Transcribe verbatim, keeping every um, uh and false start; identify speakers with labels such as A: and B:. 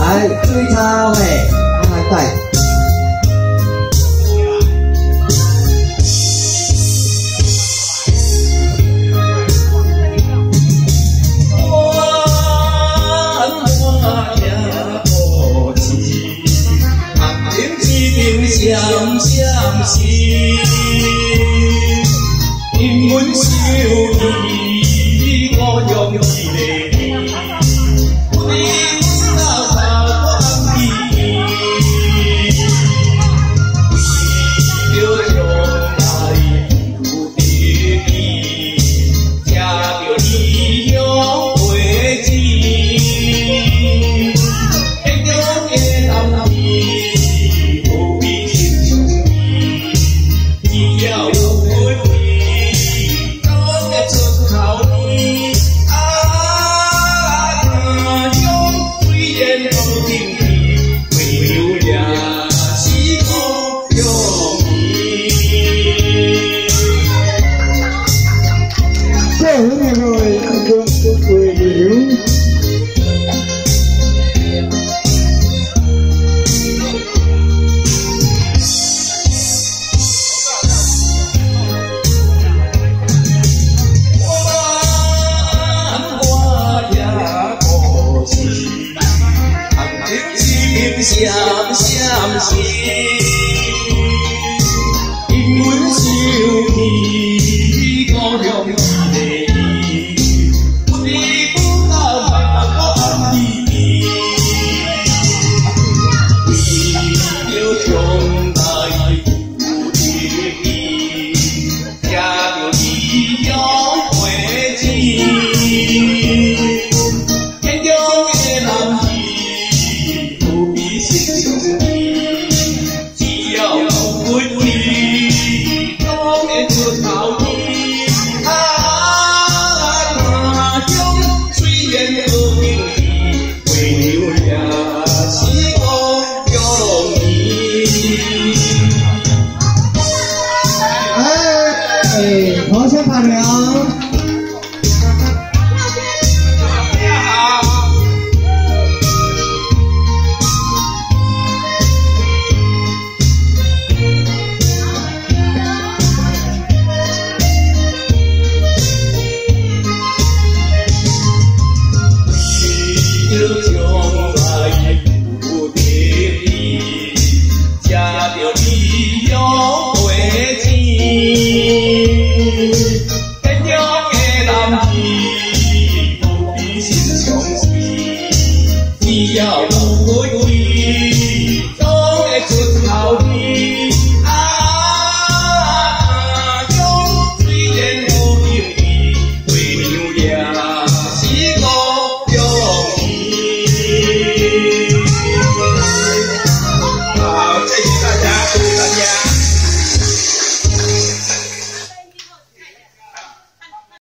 A: 来最头诶，来带。
B: 相相思，因阮想你，我用一个你，你到头我你，为着将来有得意，吃着异乡花枝，天中的男儿。 相相思，因阮想你，我用一个你，不离不到白我爱你，为着将来有得意，吃着异乡花枝，天中的男儿。 只要有阮你，当会出头天。啊，那种虽然好景气，为了也是我用你。
A: 哎，好想拍了。
B: 将来有得意，吃着异乡花枝，天中的男儿不必心相思，只要有阮。